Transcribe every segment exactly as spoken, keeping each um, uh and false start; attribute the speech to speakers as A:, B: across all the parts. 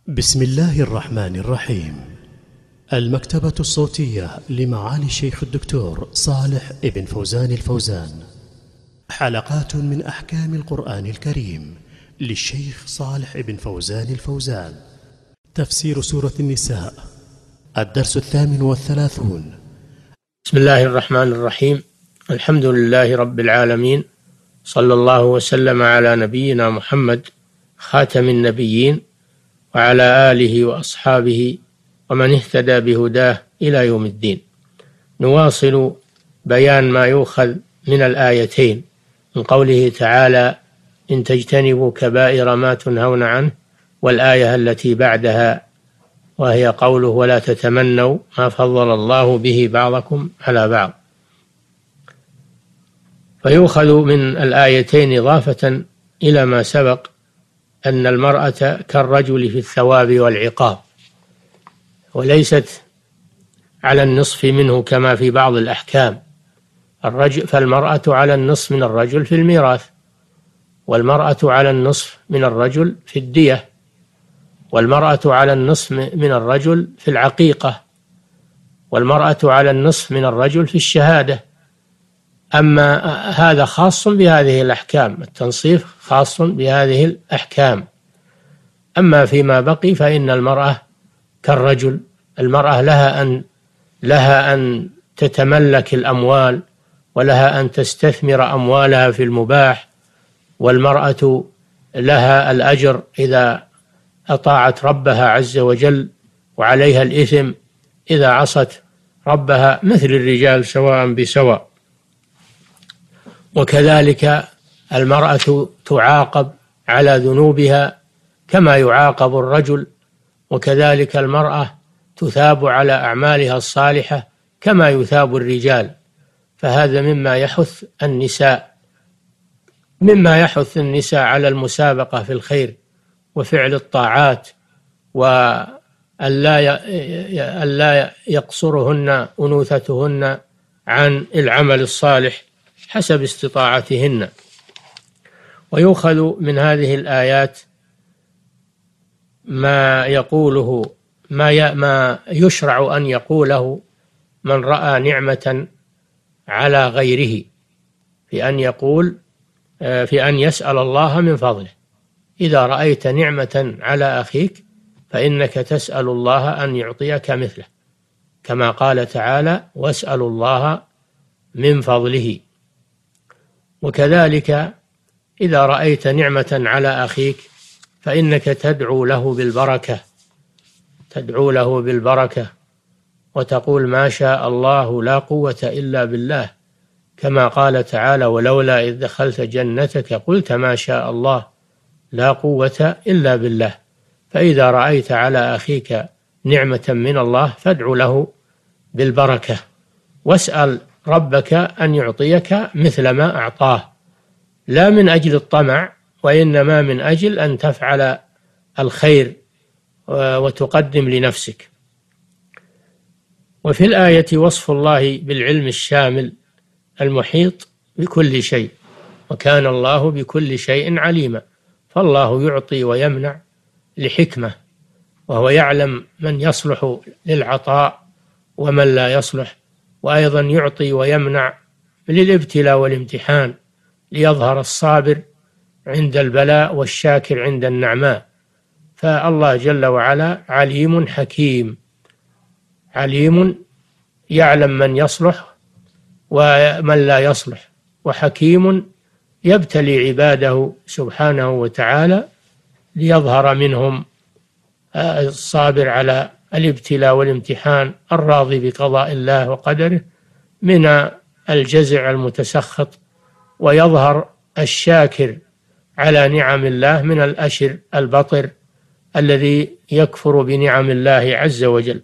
A: بسم الله الرحمن الرحيم. المكتبة الصوتية لمعالي الشيخ الدكتور صالح ابن فوزان الفوزان، حلقات من أحكام القرآن الكريم للشيخ صالح ابن فوزان الفوزان. تفسير سورة النساء، الدرس الثامن والثلاثون.
B: بسم الله الرحمن الرحيم. الحمد لله رب العالمين، صلى الله وسلم على نبينا محمد خاتم النبيين وعلى آله وأصحابه ومن اهتدى بهداه إلى يوم الدين. نواصل بيان ما يؤخذ من الآيتين من قوله تعالى: إن تجتنبوا كبائر ما تنهون عنه، والآية التي بعدها وهي قوله: ولا تتمنوا ما فضل الله به بعضكم على بعض. فيؤخذ من الآيتين إضافة إلى ما سبق أن المرأة كالرجل في الثواب والعقاب، وليست على النصف منه كما في بعض الأحكام. الرجل فالمرأة على النصف من الرجل في الميراث، والمرأة على النصف من الرجل في الدية، والمرأة على النصف من الرجل في العقيقة، والمرأة على النصف من الرجل في الشهادة. أما هذا خاص بهذه الأحكام، التنصيف خاص بهذه الأحكام. أما فيما بقي فإن المرأة كالرجل، المرأة لها أن لها أن تتملك الأموال، ولها أن تستثمر أموالها في المباح، والمرأة لها الأجر إذا أطاعت ربها عز وجل، وعليها الإثم إذا عصت ربها، مثل الرجال سواء بسواء. وكذلك المرأة تعاقب على ذنوبها كما يعاقب الرجل، وكذلك المرأة تثاب على أعمالها الصالحة كما يثاب الرجال. فهذا مما يحث النساء مما يحث النساء على المسابقة في الخير وفعل الطاعات، وألا يقصرهن أنوثتهن عن العمل الصالح حسب استطاعتهن. ويؤخذ من هذه الآيات ما يقوله ما ما يشرع أن يقوله من رأى نعمة على غيره، في أن يقول في أن يسأل الله من فضله. إذا رأيت نعمة على أخيك فإنك تسأل الله أن يعطيك مثله، كما قال تعالى: واسألوا الله من فضله. وكذلك إذا رأيت نعمة على أخيك فإنك تدعو له بالبركة تدعو له بالبركة وتقول: ما شاء الله لا قوة إلا بالله، كما قال تعالى: ولولا إذ دخلت جنتك قلت ما شاء الله لا قوة إلا بالله. فإذا رأيت على أخيك نعمة من الله فادع له بالبركة، واسأل ربك أن يعطيك مثل ما أعطاه، لا من أجل الطمع، وإنما من أجل أن تفعل الخير وتقدم لنفسك. وفي الآية وصف الله بالعلم الشامل المحيط بكل شيء، وكان الله بكل شيء عليما. فالله يعطي ويمنع لحكمة، وهو يعلم من يصلح للعطاء ومن لا يصلح، وأيضا يعطي ويمنع للابتلاء والامتحان، ليظهر الصابر عند البلاء والشاكر عند النعماء. فالله جل وعلا عليم حكيم، عليم يعلم من يصلح ومن لا يصلح، وحكيم يبتلي عباده سبحانه وتعالى ليظهر منهم الصابر على الابتلاء والامتحان، الراضي بقضاء الله وقدره من الجزع المتسخط، ويظهر الشاكر على نعم الله من الأشر البطر الذي يكفر بنعم الله عز وجل.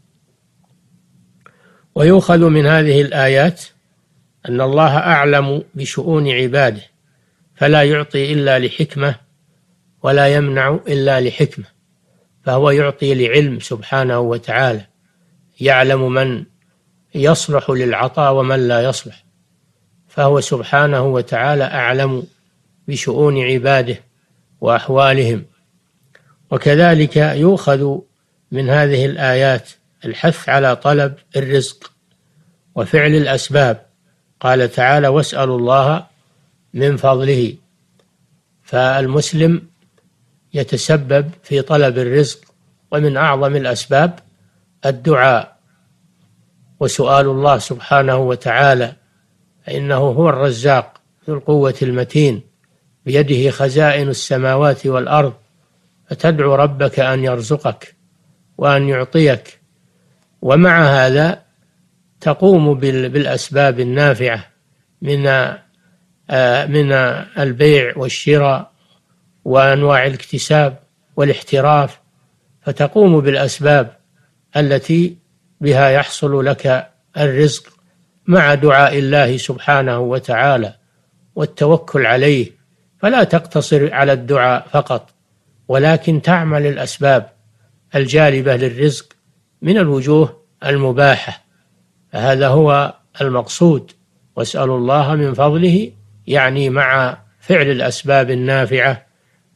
B: ويؤخذ من هذه الآيات أن الله أعلم بشؤون عباده، فلا يعطي إلا لحكمة ولا يمنع إلا لحكمة، فهو يعطي لعلم سبحانه وتعالى، يعلم من يصلح للعطاء ومن لا يصلح، فهو سبحانه وتعالى أعلم بشؤون عباده وأحوالهم. وكذلك يؤخذ من هذه الآيات الحث على طلب الرزق وفعل الأسباب. قال تعالى: واسألوا الله من فضله. فالمسلم يتسبب في طلب الرزق، ومن أعظم الأسباب الدعاء وسؤال الله سبحانه وتعالى، فإنه هو الرزاق ذو القوة المتين، بيده خزائن السماوات والأرض، فتدعو ربك أن يرزقك وأن يعطيك. ومع هذا تقوم بالأسباب النافعة من من البيع والشراء وأنواع الاكتساب والاحتراف، فتقوم بالأسباب التي بها يحصل لك الرزق مع دعاء الله سبحانه وتعالى والتوكل عليه. فلا تقتصر على الدعاء فقط، ولكن تعمل الأسباب الجالبة للرزق من الوجوه المباحة. هذا هو المقصود. واسألوا الله من فضله، يعني مع فعل الأسباب النافعة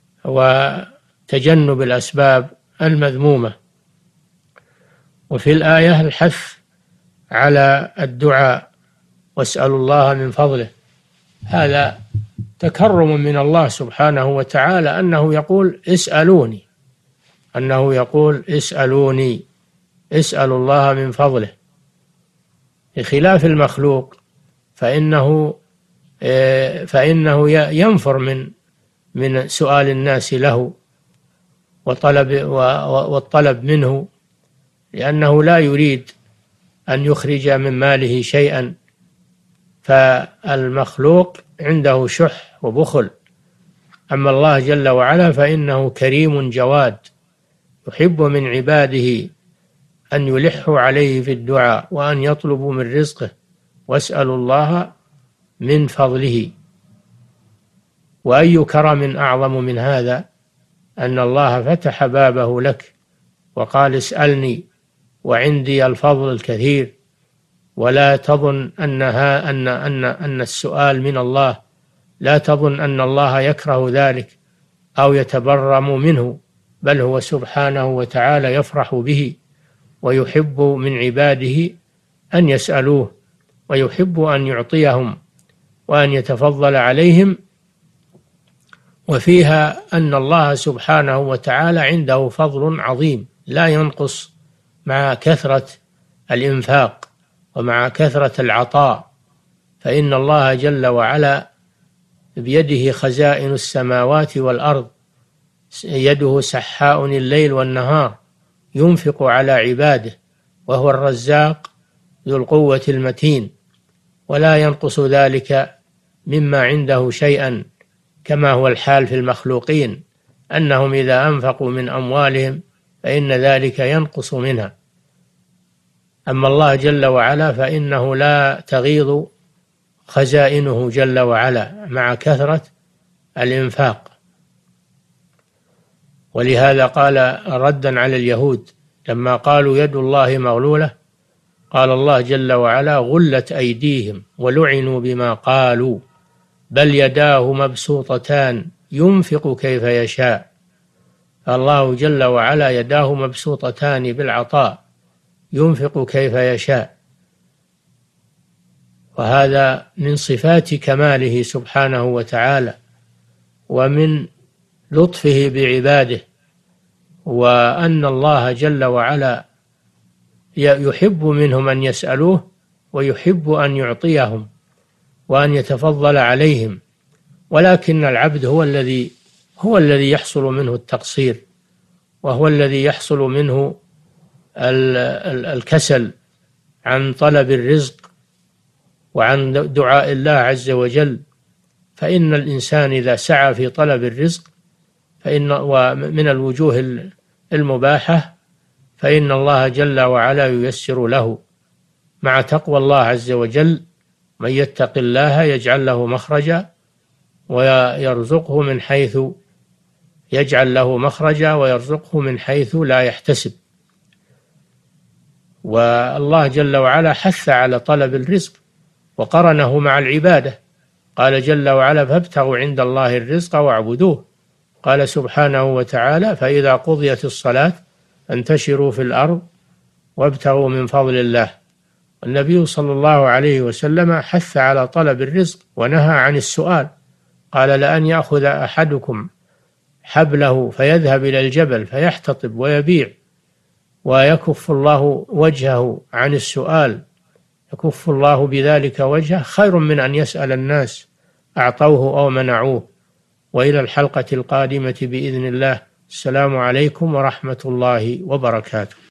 B: وتجنب الأسباب المذمومة. وفي الآية الحث على الدعاء: واسألوا الله من فضله. هذا تكرم من الله سبحانه وتعالى، أنه يقول اسألوني، أنه يقول اسألوني، اسألوا الله من فضله، بخلاف المخلوق فإنه فإنه ينفر من من سؤال الناس له وطلب والطلب منه، لأنه لا يريد أن يخرج من ماله شيئا. فالمخلوق عنده شح وبخل، أما الله جل وعلا فإنه كريم جواد، يحب من عباده أن يلحوا عليه في الدعاء وأن يطلبوا من رزقه. واسألوا الله من فضله. وأي كرم أعظم من هذا، أن الله فتح بابه لك وقال: اسألني وعندي الفضل الكثير. ولا تظن أنها أن أن أن السؤال من الله، لا تظن أن الله يكره ذلك أو يتبرم منه، بل هو سبحانه وتعالى يفرح به، ويحب من عباده أن يسألوه، ويحب أن يعطيهم وأن يتفضل عليهم. وفيها أن الله سبحانه وتعالى عنده فضل عظيم لا ينقص مع كثرة الإنفاق ومع كثرة العطاء، فإن الله جل وعلا بيده خزائن السماوات والأرض، يده سحاء الليل والنهار، ينفق على عباده، وهو الرزاق ذو القوة المتين، ولا ينقص ذلك مما عنده شيئا، كما هو الحال في المخلوقين، أنهم إذا أنفقوا من أموالهم فإن ذلك ينقص منها. أما الله جل وعلا فإنه لا تغيض خزائنه جل وعلا مع كثرة الإنفاق. ولهذا قال ردا على اليهود لما قالوا: يد الله مغلولة، قال الله جل وعلا: غلت أيديهم ولعنوا بما قالوا بل يداه مبسوطتان ينفق كيف يشاء. الله جل وعلا يداه مبسوطتان بالعطاء، ينفق كيف يشاء، وهذا من صفات كماله سبحانه وتعالى ومن لطفه بعباده. وأن الله جل وعلا يحب منهم أن يسألوه، ويحب أن يعطيهم وأن يتفضل عليهم، ولكن العبد هو الذي هو الذي يحصل منه التقصير، وهو الذي يحصل منه الكسل عن طلب الرزق وعن دعاء الله عز وجل. فإن الإنسان إذا سعى في طلب الرزق فإن ومن الوجوه المباحة فإن الله جل وعلا ييسر له مع تقوى الله عز وجل. من يتق الله يجعل له مخرجا ويرزقه من حيث يجعل له مخرجا ويرزقه من حيث لا يحتسب. والله جل وعلا حث على طلب الرزق وقرنه مع العبادة، قال جل وعلا: فابتغوا عند الله الرزق واعبدوه قال سبحانه وتعالى: فإذا قضيت الصلاة فانتشروا في الأرض وابتغوا من فضل الله. والنبي صلى الله عليه وسلم حث على طلب الرزق ونهى عن السؤال، قال: لأن يأخذ أحدكم حبله فيذهب إلى الجبل فيحتطب ويبيع ويكف الله وجهه عن السؤال، يكف الله بذلك وجهه، خير من أن يسأل الناس أعطوه أو منعوه. وإلى الحلقة القادمة بإذن الله. السلام عليكم ورحمة الله وبركاته.